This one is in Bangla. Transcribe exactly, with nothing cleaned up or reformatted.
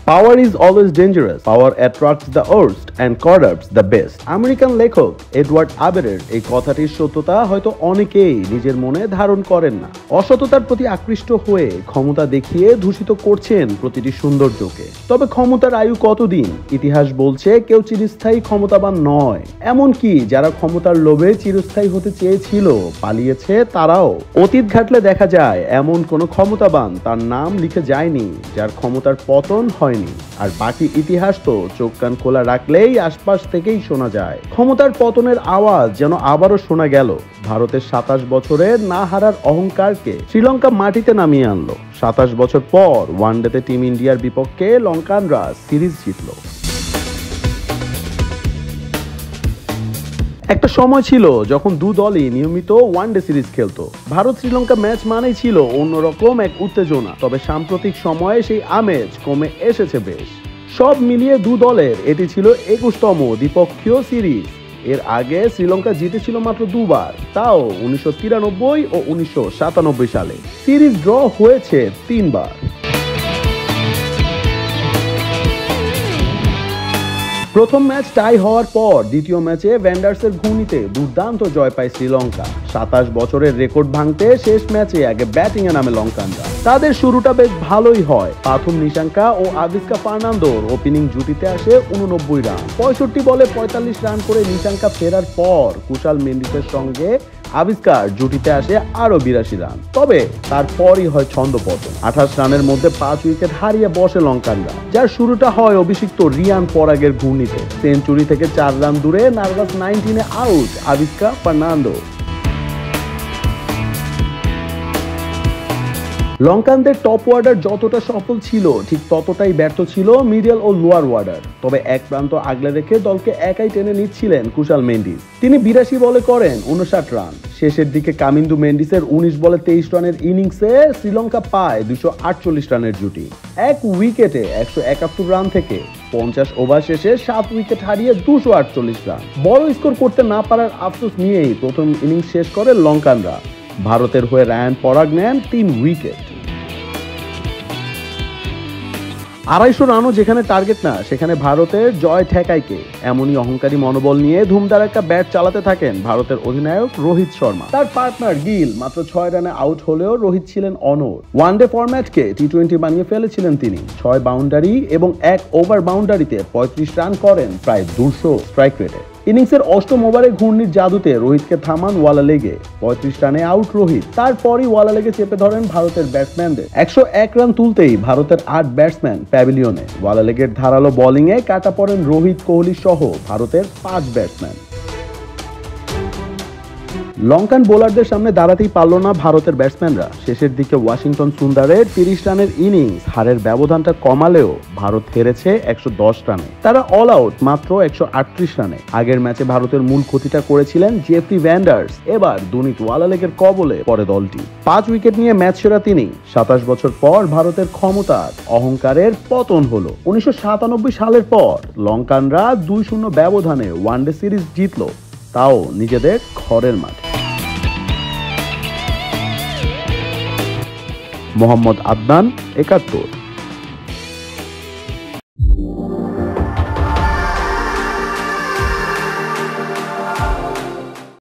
Power is always dangerous, power attracts the worst and corrupts the best. American লেখক এডওয়ার্ড আবেরের এই কথাটির সত্যতা হয়তো অনেকেই নিজের মনে ধারণ করেন না। অসততার প্রতি আকৃষ্ট হয়ে ক্ষমতা দেখিয়ে দূষিত করছেন প্রতিটি সৌন্দর্যকে। তবে ক্ষমতার আয়ু কতদিন? ইতিহাস বলছে কেউ চিরস্থায়ী ক্ষমতাবান নয়। এমনকি যারা ক্ষমতার লোভে চিরস্থায়ী হতে চেয়েছিল, পালিয়েছে তারাও। অতীত ঘাটলে দেখা যায় এমন কোন ক্ষমতাবান তার নাম লিখে যায়নি যার ক্ষমতার পতন হয়নি। আর বাকি ইতিহাস তো চোখ কান খোলা রাখলেই আশপাশ থেকেই শোনা যায়। ক্ষমতার পতনের আওয়াজ যেন আবারও শোনা গেল। ভারতের সাতাশ বছরের না হারার অহংকারকে শ্রীলঙ্কা মাটিতে নামিয়ে আনলো। সাতাশ বছর পর ওয়ানডেতে টিম ইন্ডিয়ার বিপক্ষে লঙ্কানরা সিরিজ জিতল। একটা সময় ছিল যখন দু দলই নিয়মিত ওয়ানডে সিরিজ খেলতো। ভারত শ্রীলঙ্কা ম্যাচ মানেই ছিল অন্যরকম এক উত্তেজনা। তবে সাম্প্রতিক সময়ে সেই আমেজ কমে এসেছে বেশ। সব মিলিয়ে দু দলের এটি ছিল একুশতম দ্বিপক্ষীয় সিরিজ। এর আগে শ্রীলঙ্কা জিতেছিল মাত্র দুবার, তাও উনিশশো তিরানব্বই ও উনিশশো সাতানব্বই সালে। সিরিজ ড্র হয়েছে তিনবার। প্রথম ম্যাচ টাই হওয়ার পর দ্বিতীয় ম্যাচে ভ্যান্ডার্সের ঘূর্ণিতে দুর্দান্ত জয় পায় শ্রীলঙ্কা। সাতাশ বছরের রেকর্ড ভাঙতে শেষ ম্যাচে আগে ব্যাটিং এ নামে লঙ্কানরা। তাদের শুরুটা বেশ ভালোই হয়। পাথুম নিশাঙ্কা ও আভিস্কা ফার্নান্দোর ওপেনিং জুটিতে আসে উননব্বই রান। পঁয়ষট্টি বলে পঁয়তাল্লিশ রান করে নিশাঙ্কা ফেরার পর কুশাল মেন্ডিসের সঙ্গে আবিষ্কার জুটিতে আসে আরো বিরাশি রান। তবে তারপরই হয় ছন্দপতন। আঠাশ রানের মধ্যে পাঁচ উইকেট হারিয়ে বসে লঙ্কানরা, যার শুরুটা হয় অভিষিক্ত রিয়ান পরাগের ঘূর্ণিতে। সেঞ্চুরি থেকে চার রান দূরে নার্ভাস নাইনটিনে আউট আবিষ্কা ফার্নান্দো। লঙ্কানদের টপ ওয়ার্ডার যতটা সফল ছিল, ঠিক ততটাই ব্যর্থ ছিল মিডল ও লোয়ার ওয়ার্ডার। তবে এক প্রান্ত আগলে রেখে দলকে একাই টেনে নিচ্ছিলেন কুশাল মেন্ডিস। তিনি বিরাশি বলে করেন উনষাট রান। শেষের দিকে কামিন্দু মেন্ডিসের উনিশ বলে তেইশ রানের ইনিংসে শ্রীলঙ্কা পায় দুশো আটচল্লিশ রানের জুটি। এক উইকেটে একশো একাত্তর রান থেকে পঞ্চাশ ওভার শেষে সাত উইকেট হারিয়ে দুশো আটচল্লিশ রান। বড় স্কোর করতে না পারার আফসোস নিয়েই প্রথম ইনিংস শেষ করে লঙ্কানরা। ভারতের হয়ে রায়ান পরাগ নেন তিন উইকেট। আড়াইশো রানও যেখানে টার্গেট না, সেখানে ভারতের জয় ঠেকাইকে। এমনই অহংকারী মনোবল নিয়ে ধুমধারাক্কা ব্যাট চালাতে থাকেন ভারতের অধিনায়ক রোহিত শর্মা। তার পার্টনার গিল মাত্র ছয় রানে আউট হলেও রোহিত ছিলেন অনড়। ওয়ানডে ফরম্যাটকে টি টোয়েন্টি বানিয়ে ফেলেছিলেন তিনি। ছয় বাউন্ডারি এবং এক ওভার বাউন্ডারিতে পঁয়ত্রিশ রান করেন প্রায় দুশো স্ট্রাইক রেটে। ইনিংসের অষ্টম ওভারে ঘূর্ণির জাদুতে রোহিতকে থামান ওয়ালা লেগে। পঁয়ত্রিশ রানে আউট রোহিত। তারপরই ওয়ালা লেগে চেপে ধরেন ভারতের ব্যাটসম্যানদের। একশো এক রান তুলতেই ভারতের আট ব্যাটসম্যান প্যাভিলিয়নে। ওয়ালা লেগের ধারালো বোলিংয়ে কাটা পড়েন রোহিত, কোহলি সহ ভারতের পাঁচ ব্যাটসম্যান। লঙ্কান বোলারদের সামনে দাঁড়াতেই পারল না ভারতের ব্যাটসম্যানরা। শেষের দিকে ওয়াশিংটন সুন্দরের তিরিশ রানের ইনিংস হারের ব্যবধানটা কমালেও ভারত হেরেছে একশো দশ রানে। তারা অল আউট মাত্র একশো আটত্রিশ রানে। আগের ম্যাচে ভারতের মূল ক্ষতিটা করেছিলেন জেফরি ভ্যান্ডার্স। এবার দুর্নীতি ওয়ালা লেগের কবলে পড়ে দলটি। পাঁচ উইকেট নিয়ে ম্যাচ সেরা তিনি। সাতাশ বছর পর ভারতের ক্ষমতার অহংকারের পতন হলো। উনিশশো সাতানব্বই সালের পর লঙ্কানরা দুই শূন্য ব্যবধানে ওয়ানডে সিরিজ জিতল, তাও নিজেদের ঘরের মাঠে। মোহাম্মদ আদনান, একাত্তর।